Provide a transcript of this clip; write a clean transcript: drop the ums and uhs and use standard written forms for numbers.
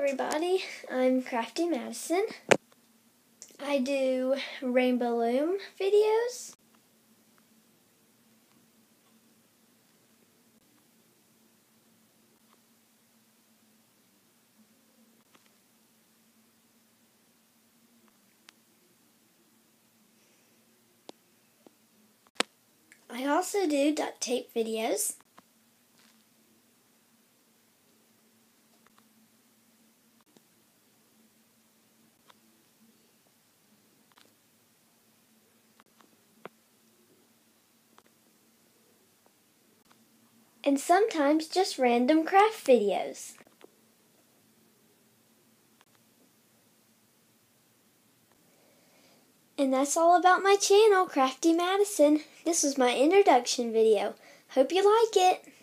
everybody, I'm Crafty Madison. I do Rainbow Loom videos. I also do duct tape videos. And sometimes just random craft videos. And that's all about my channel, Crafty Madison. This was my introduction video. Hope you like it.